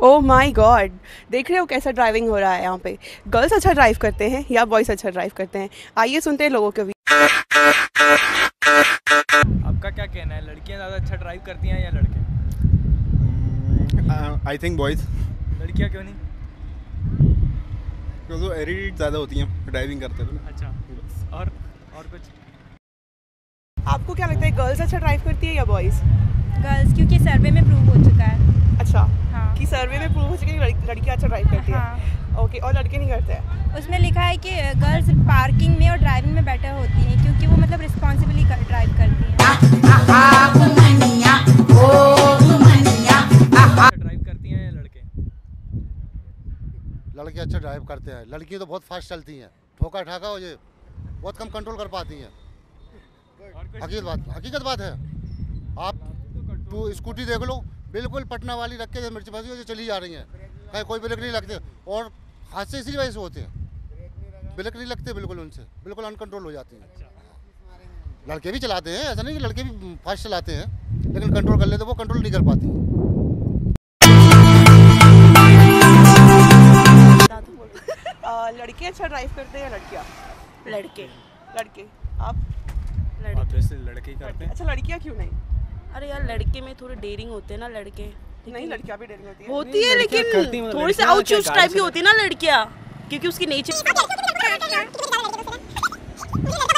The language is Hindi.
ओह माय गॉड, देख रहे हो कैसा ड्राइविंग हो रहा है यहाँ पे। गर्ल्स अच्छा ड्राइव करते हैं या बॉयज़ अच्छा ड्राइव करते हैं? आइए सुनते हैं लोगों के भी। आपका क्या कहना है, लड़कियाँ ज़्यादा अच्छा ड्राइव करती हैं या लड़के? I think boys. लड़कियाँ क्यों नहीं? क्योंकि वो एरिड ज़्यादा होती हैं ड्राइविंग करते हैं। अच्छा, और कुछ? आपको क्या लगता है, गर्ल्स अच्छा ड्राइव करती है या बॉयज़? गर्ल्स, क्योंकि सर्वे में प्रूव हो चुका है। अच्छा, हाँ। कि सर्वे में प्रूव हो चुका है कि लड़कियाँ अच्छा ड्राइव करती हाँ। है। ओके, और लड़के नहीं करते हैं? उसमें लिखा है कि गर्ल्स पार्किंग में और ड्राइविंग में बेटर होती हैं, क्योंकि वो मतलब रिस्पॉन्सिबली ड्राइव करती हैं। ड्राइव करती हैं या लड़के? लड़के अच्छा ड्राइव करते हैं, लड़की तो बहुत फास्ट चलती हैं, ठोका ठाका हो ये बहुत कम कंट्रोल कर पाती हैं। हकीकत बात है। आप तो स्कूटी देख लो, बिल्कुल पटना वाली रख के मिर्ची भाजी हो चली जा रही हैं, कहीं कोई ब्रेक नहीं लगते, और हादसे इसी वजह से होते हैं, ब्रेक नहीं लगते बिल्कुल, उनसे बिल्कुल अनकंट्रोल हो जाती हैं। लड़के भी चलाते हैं, ऐसा नहीं कि लड़के भी फास्ट चलाते हैं, लेकिन कंट्रोल कर लेते, वो कंट्रोल नहीं कर पाती। लड़के अच्छा ड्राइव करते हैं या लड़कियाँ? लड़के। आप? लड़के ही करते हैं। अच्छा, लड़कियाँ क्यों नहीं? अरे यार, लड़के में थोड़े डेयरिंग होते हैं ना लड़के। नहीं, लड़कियाँ भी डेयरिंग होती है। होती है, लेकिन थोड़ी सी आउट चूज टाइप की होती है ना लड़कियाँ, क्योंकि उसकी नेचर